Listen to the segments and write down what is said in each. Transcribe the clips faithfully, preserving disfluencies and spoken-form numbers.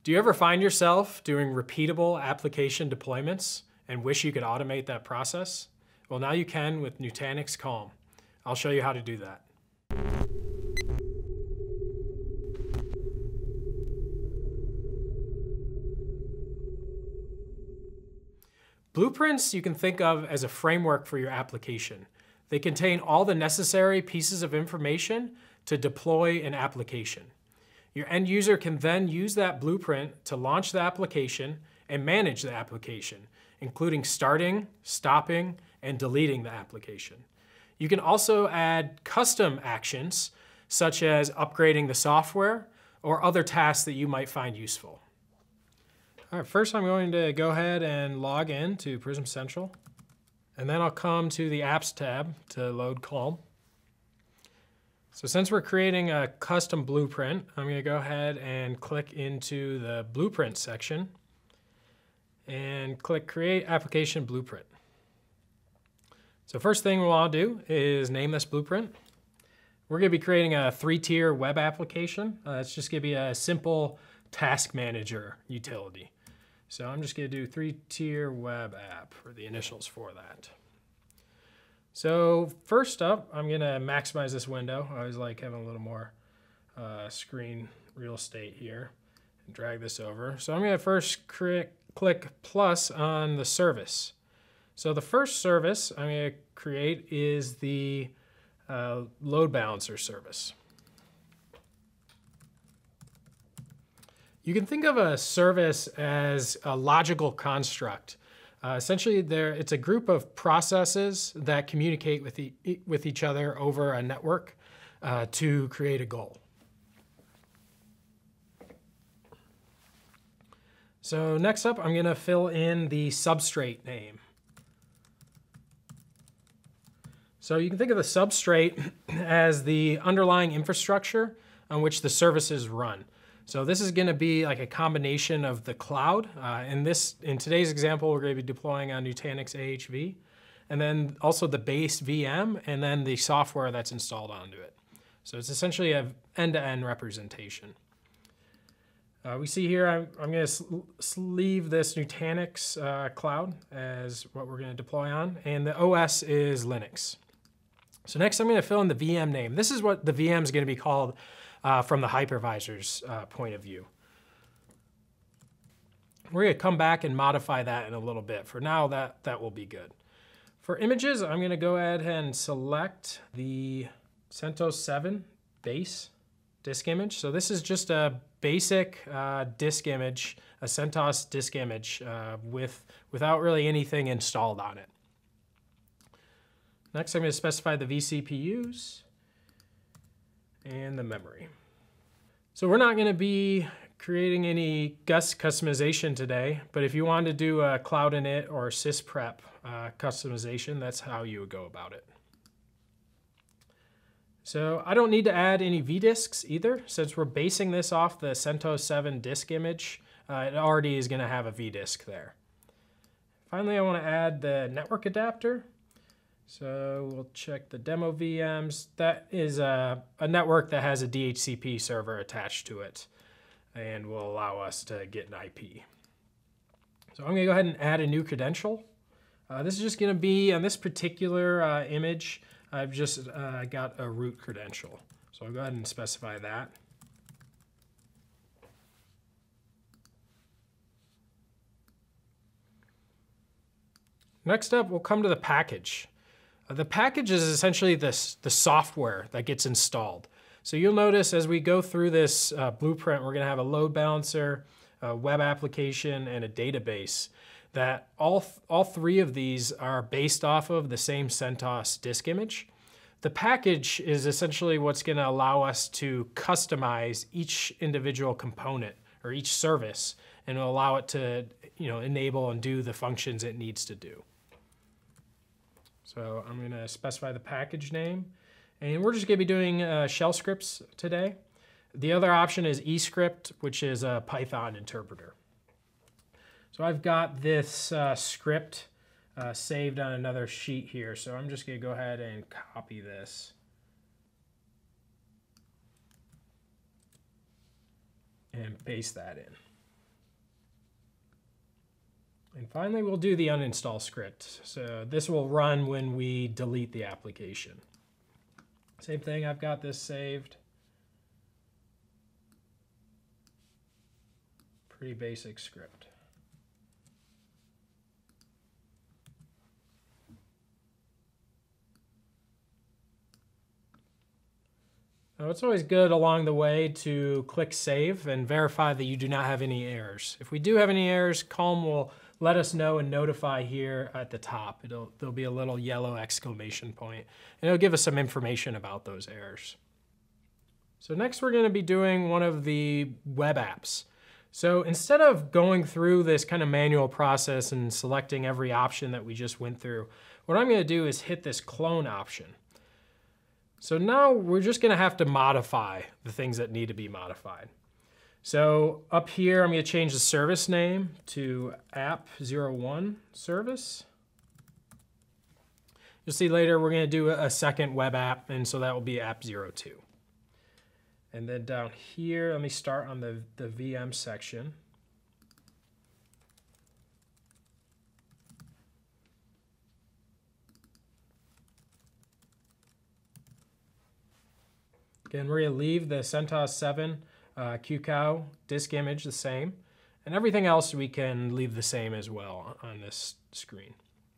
Do you ever find yourself doing repeatable application deployments and wish you could automate that process? Well, now you can with Nutanix Calm. I'll show you how to do that. Blueprints you can think of as a framework for your application. They contain all the necessary pieces of information to deploy an application. Your end user can then use that blueprint to launch the application and manage the application, including starting, stopping, and deleting the application. You can also add custom actions, such as upgrading the software or other tasks that you might find useful. All right, first I'm going to go ahead and log in to Prism Central, and then I'll come to the Apps tab to load Calm. So since we're creating a custom blueprint, I'm going to go ahead and click into the Blueprint section and click Create Application Blueprint. So first thing we'll all do is name this blueprint. We're going to be creating a three-tier web application. Uh, it's just going to be a simple task manager utility. So I'm just going to do three-tier web app for the initials for that. So first up, I'm going to maximize this window. I always like having a little more uh, screen real estate here and drag this over. So I'm going to first click plus on the service. So the first service I'm going to create is the uh, load balancer service. You can think of a service as a logical construct. Uh, essentially, there, it's a group of processes that communicate with, e with each other over a network uh, to create a goal. So next up, I'm going to fill in the substrate name. So you can think of the substrate as the underlying infrastructure on which the services run. So this is going to be like a combination of the cloud. Uh, in this, in today's example, we're going to be deploying on Nutanix A H V, and then also the base V M, and then the software that's installed onto it. So it's essentially an end-to-end representation. Uh, we see here, I'm, I'm going to leave this Nutanix uh, cloud as what we're going to deploy on, and the O S is Linux. So next I'm going to fill in the V M name. This is what the V M is going to be called Uh, from the hypervisor's uh, point of view. We're going to come back and modify that in a little bit. For now, that, that will be good. For images, I'm going to go ahead and select the CentOS seven base disk image. So this is just a basic uh, disk image, a CentOS disk image uh, with, without really anything installed on it. Next, I'm going to specify the vCPUs and the memory. So we're not going to be creating any Gus customization today, but if you want to do a cloud init or sysprep uh, customization, that's how you would go about it. So I don't need to add any vdisks either, since we're basing this off the CentOS seven disk image. Uh, it already is going to have a vdisk there. Finally, I want to add the network adapter. So we'll check the demo V Ms. That is a, a network that has a D H C P server attached to it and will allow us to get an I P. So I'm going to go ahead and add a new credential. Uh, this is just going to be, on this particular uh, image, I've just uh, got a root credential. So I'll go ahead and specify that. Next up, we'll come to the package. The package is essentially this, the software that gets installed. So you'll notice as we go through this uh, blueprint, we're going to have a load balancer, a web application, and a database. That all, th all three of these are based off of the same CentOS disk image. The package is essentially what's going to allow us to customize each individual component or each service, and will allow it to, you know, enable and do the functions it needs to do. So I'm going to specify the package name, and we're just going to be doing uh, shell scripts today. The other option is eScript, which is a Python interpreter. So I've got this uh, script uh, saved on another sheet here, so I'm just going to go ahead and copy this. And paste that in. And finally, we'll do the uninstall script. So this will run when we delete the application. Same thing, I've got this saved. Pretty basic script. Now, it's always good along the way to click Save and verify that you do not have any errors. If we do have any errors, Calm will let us know and notify here at the top. It'll, there'll be a little yellow exclamation point, and it'll give us some information about those errors. So next we're going to be doing one of the web apps. So instead of going through this kind of manual process and selecting every option that we just went through, what I'm going to do is hit this clone option. So now we're just going to have to modify the things that need to be modified. So up here, I'm going to change the service name to app zero one service. You'll see later we're going to do a second web app, and so that will be app zero two. And then down here, let me start on the, the V M section. Again, we're going to leave the CentOS seven uh, Q cow disk image the same, and everything else we can leave the same as well on this screen.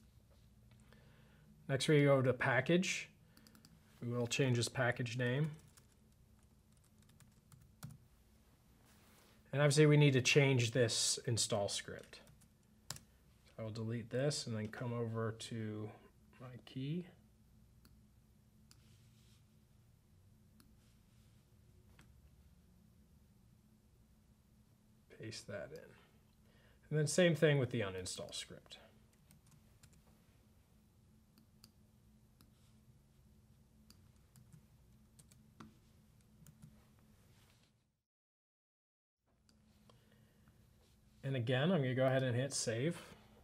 Next, we go to package. We will change this package name. And obviously, we need to change this install script. So I'll delete this and then come over to my key. Paste that in. And then same thing with the uninstall script. And again, I'm going to go ahead and hit save.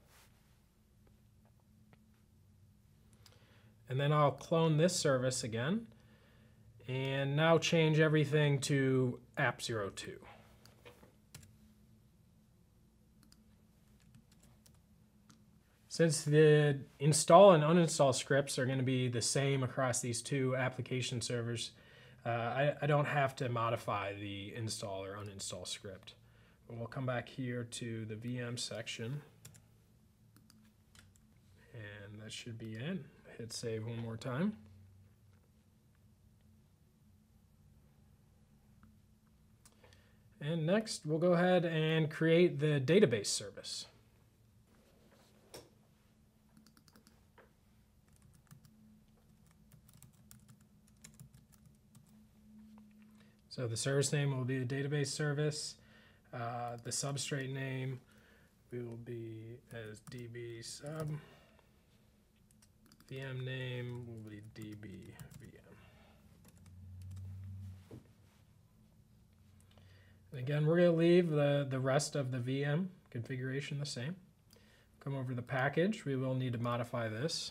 And then I'll clone this service again. And now change everything to app zero two. Since the install and uninstall scripts are going to be the same across these two application servers, uh, I, I don't have to modify the install or uninstall script. We'll come back here to the V M section, and that should be in. Hit save one more time. And next, we'll go ahead and create the database service. So the service name will be a database service. Uh, the substrate name will be as D B sub. V M name will be D B V M. And again, we're going to leave the, the rest of the V M configuration the same. Come over to the package. We will need to modify this.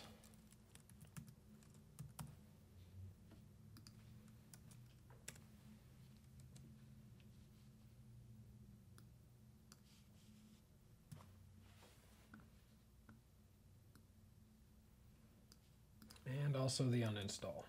And also the uninstall.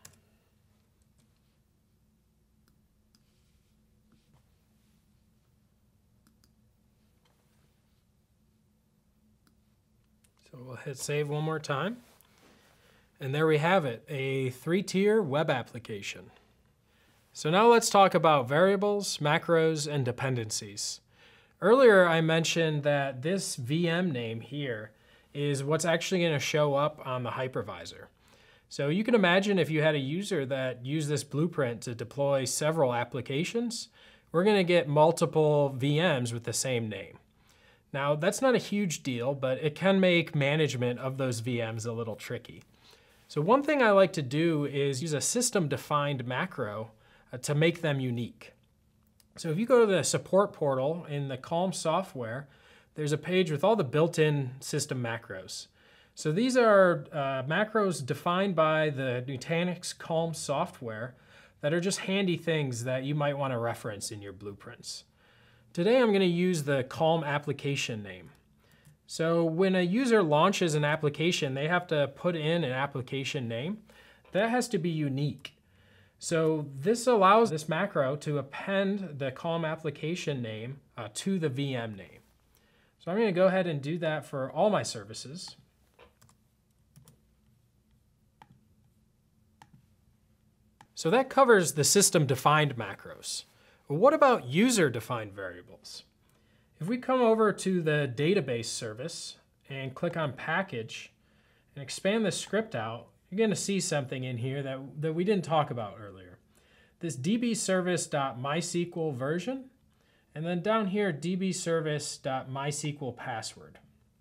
So we'll hit save one more time. And there we have it, a three-tier web application. So now let's talk about variables, macros, and dependencies. Earlier I mentioned that this V M name here is what's actually going to show up on the hypervisor. So you can imagine if you had a user that used this blueprint to deploy several applications, we're going to get multiple V Ms with the same name. Now, that's not a huge deal, but it can make management of those V Ms a little tricky. So one thing I like to do is use a system-defined macro uh, to make them unique. So if you go to the support portal in the Calm software, there's a page with all the built-in system macros. So these are uh, macros defined by the Nutanix Calm software that are just handy things that you might want to reference in your blueprints. Today I'm going to use the Calm application name. So when a user launches an application, they have to put in an application name. That has to be unique. So this allows this macro to append the Calm application name uh, to the V M name. So I'm going to go ahead and do that for all my services. So that covers the system-defined macros. But what about user-defined variables? If we come over to the database service and click on package and expand the script out, you're going to see something in here that, that we didn't talk about earlier. This dbservice.mysql version, and then down here dbservice.mysql password.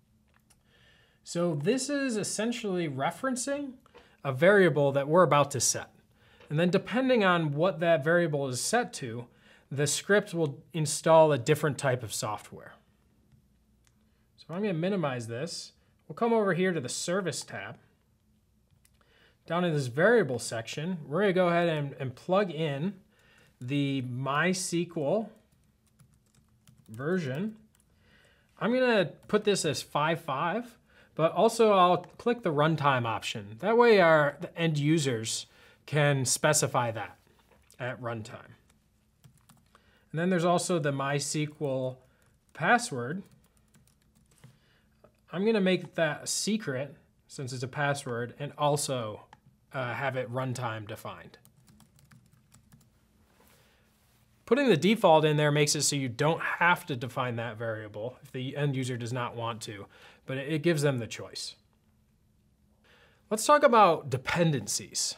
So this is essentially referencing a variable that we're about to set. And then depending on what that variable is set to, the script will install a different type of software. So I'm going to minimize this. We'll come over here to the Service tab. Down in this Variable section, we're going to go ahead and, and plug in the MySQL version. I'm going to put this as five point five, but also I'll click the runtime option. That way our the end users can specify that at runtime. And then there's also the MySQL password. I'm going to make that secret since it's a password and also uh, have it runtime defined. Putting the default in there makes it so you don't have to define that variable if the end user does not want to, but it gives them the choice. Let's talk about dependencies.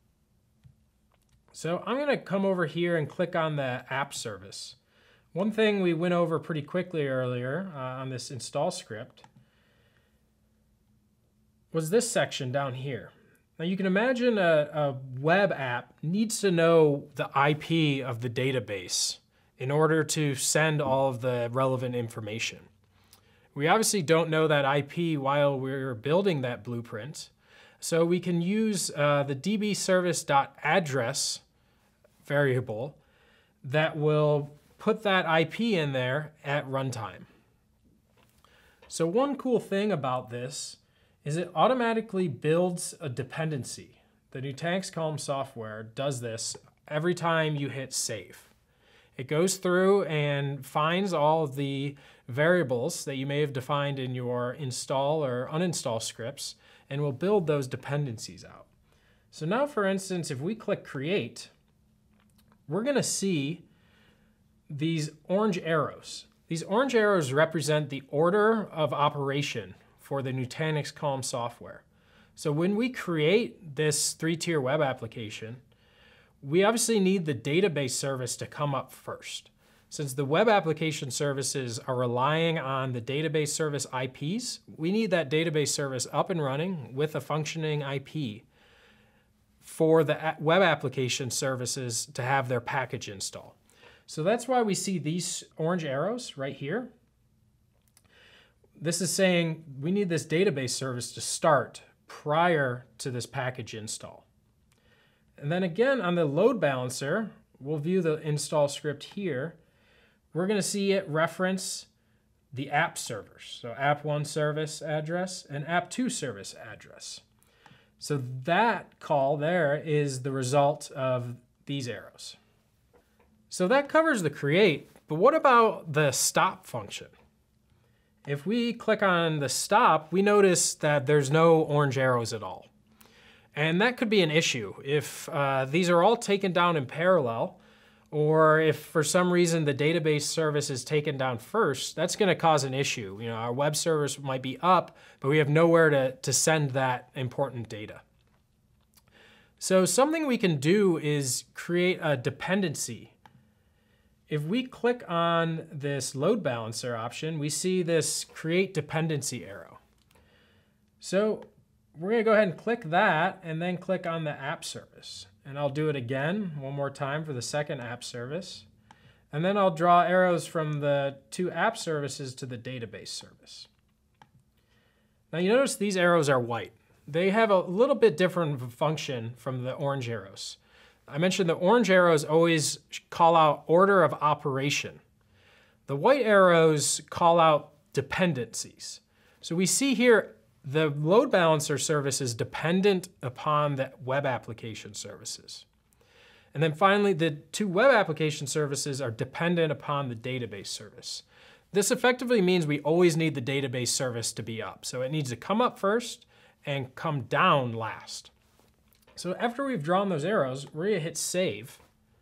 So I'm going to come over here and click on the app service. One thing we went over pretty quickly earlier uh, on this install script was this section down here. Now you can imagine a, a web app needs to know the I P of the database in order to send all of the relevant information. We obviously don't know that I P while we're building that blueprint, so we can use uh, the dbservice.address variable that will put that I P in there at runtime. So one cool thing about this is it automatically builds a dependency. The Nutanix Calm software does this every time you hit save. It goes through and finds all of the variables that you may have defined in your install or uninstall scripts and will build those dependencies out. So now, for instance, if we click create, we're going to see these orange arrows. These orange arrows represent the order of operation for the Nutanix Calm software. So when we create this three-tier web application, we obviously need the database service to come up first. Since the web application services are relying on the database service I Ps, we need that database service up and running with a functioning I P for the web application services to have their package install. So that's why we see these orange arrows right here. This is saying we need this database service to start prior to this package install. And then again, on the load balancer, we'll view the install script here. We're going to see it reference the app servers. So app one service address and app two service address. So that call there is the result of these arrows. So that covers the create, but what about the stop function? If we click on the stop, we notice that there's no orange arrows at all. And that could be an issue. If uh, these are all taken down in parallel, or if for some reason the database service is taken down first, that's going to cause an issue. You know, our web service might be up, but we have nowhere to, to send that important data. So something we can do is create a dependency. If we click on this load balancer option, we see this create dependency arrow. So we're going to go ahead and click that and then click on the app service. And I'll do it again one more time for the second app service. And then I'll draw arrows from the two app services to the database service. Now you notice these arrows are white. They have a little bit different function from the orange arrows. I mentioned the orange arrows always call out order of operation. The white arrows call out dependencies. So we see here the load balancer service is dependent upon the web application services. And then finally, the two web application services are dependent upon the database service. This effectively means we always need the database service to be up. So it needs to come up first and come down last. So after we've drawn those arrows, we're gonna hit save.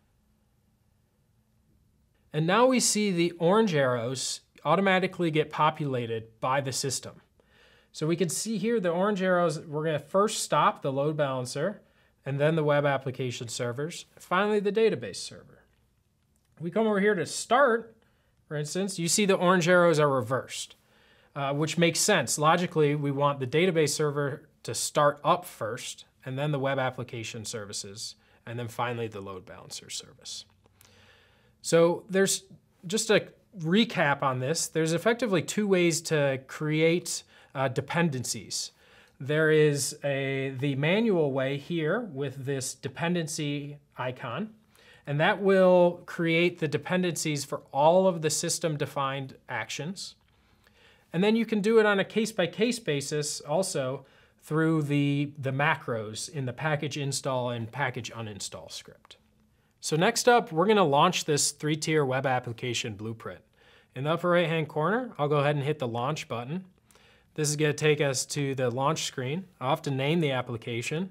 And now we see the orange arrows automatically get populated by the system. So we can see here the orange arrows, we're gonna first stop the load balancer, and then the web application servers, finally the database server. We come over here to start, for instance, you see the orange arrows are reversed, uh, which makes sense. Logically, we want the database server to start up first, and then the web application services, and then finally the load balancer service. So there's just a recap on this. There's effectively two ways to create uh, dependencies. There is a, the manual way here with this dependency icon, and that will create the dependencies for all of the system-defined actions. And then you can do it on a case-by-case basis also through the, the macros in the package install and package uninstall script. So next up, we're gonna launch this three-tier web application blueprint. In the upper right-hand corner, I'll go ahead and hit the launch button. This is gonna take us to the launch screen. I'll have to name the application.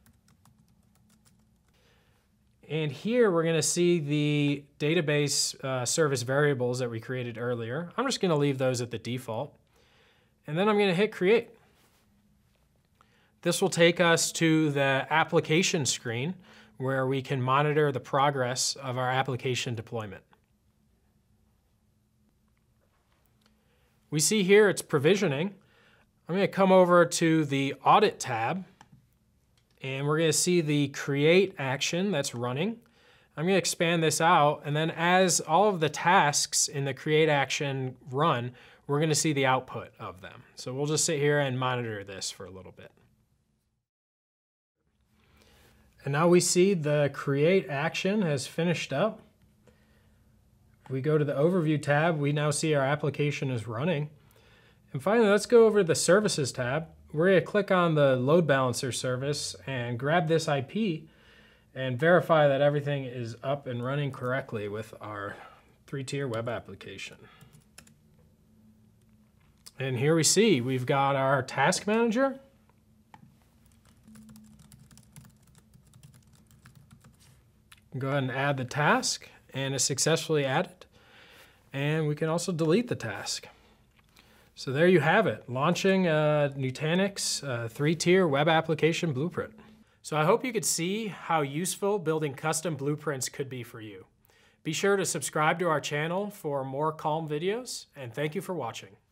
And here we're gonna see the database uh, service variables that we created earlier. I'm just gonna leave those at the default. And then I'm gonna hit create. This will take us to the application screen where we can monitor the progress of our application deployment. We see here it's provisioning. I'm gonna come over to the audit tab, and we're gonna see the create action that's running. I'm gonna expand this out, and then as all of the tasks in the create action run, we're gonna see the output of them. So we'll just sit here and monitor this for a little bit. And now we see the create action has finished up. If we go to the overview tab, we now see our application is running. And finally, let's go over to the services tab. We're gonna click on the load balancer service and grab this I P and verify that everything is up and running correctly with our three-tier web application. And here we see, we've got our task manager. Go ahead and add the task, and it's successfully added. And we can also delete the task. So there you have it, launching a Nutanix uh, three-tier web application blueprint. So I hope you could see how useful building custom blueprints could be for you. Be sure to subscribe to our channel for more Calm videos, and thank you for watching.